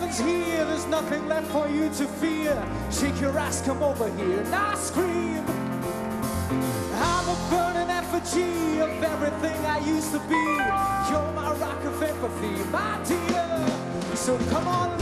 heaven's here, there's nothing left for you to fear. Shake your ass, come over here, now scream. I'm a burning effigy of everything I used to be. You're my rock of empathy, my dear. So come on.